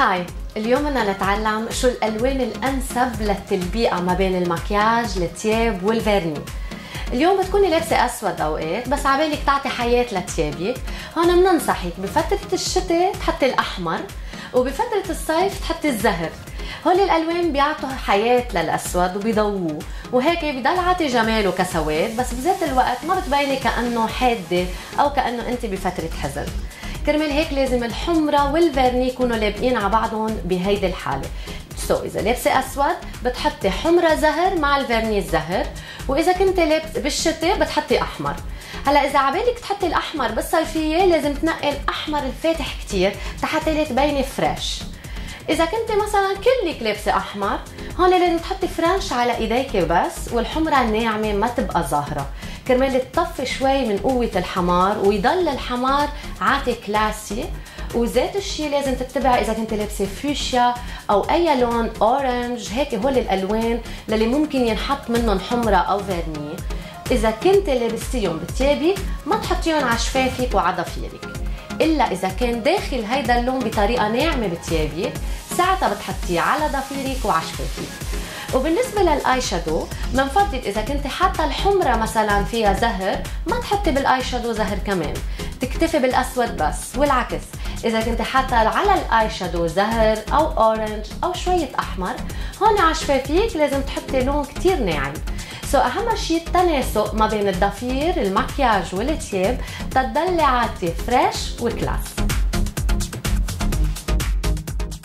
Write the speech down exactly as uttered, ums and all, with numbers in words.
هاي، اليوم بدنا نتعلم شو الألوان الأنسب للتلبيقة ما بين المكياج، التياب والفيرني. اليوم بتكوني لابسة أسود أوقات بس عبالك تعطي حياة لتيابك، هون بننصحك بفترة الشتاء تحطي الأحمر وبفترة الصيف تحطي الزهر. هول الألوان بيعطوا حياة للأسود وبيضووه، وهيك بضل عاطي جماله كسواد، بس بذات الوقت ما بتبيني كأنه حادة أو كأنه أنت بفترة حزن. كرمال هيك لازم الحمرة والفيرني يكونوا لابقين على بعضهم بهيدي الحالة. سو so, إذا لابسة أسود بتحطي حمرة زهر مع الفيرني الزهر، وإذا كنت لابسة بالشتاء بتحطي أحمر. هلا إذا عبالك تحطي الأحمر بالصيفية لازم تنقي الأحمر الفاتح كتير حتى لا تبيني فريش. إذا كنت مثلا كلك لابسة أحمر هون لازم تحطي فرنش على إيديك بس، والحمرة الناعمة ما تبقى ظاهرة كرمال تطفي شوي من قوة الحمار ويضل الحمار عاتي كلاسي. وذات الشيء لازم تتبع إذا كنت لابسة فوشيا أو أي لون أورنج، هيك هول الألوان اللي ممكن ينحط منهم حمرة أو فيرني. إذا كنت لابستيهم بتيابك ما تحطيهم على شفافك وعلى ضفيرك، إلا إذا كان داخل هيدا اللون بطريقة ناعمة بتيابك، ساعتها بتحطيه على ضفيرك وعلى شفافك. وبالنسبة للآي شادو بنفضل إذا كنت حاطة الحمرة مثلا فيها زهر ما تحطي بالآي شادو زهر كمان، تكتفي بالأسود بس، والعكس إذا كنت حاطة على الآي شادو زهر أو أورنج أو شوية أحمر، هون على شفافيك لازم تحطي لون كتير ناعم. سو أهم شيء التناسق ما بين الضفير، المكياج والتياب تضلي عاتي فريش وكلاس.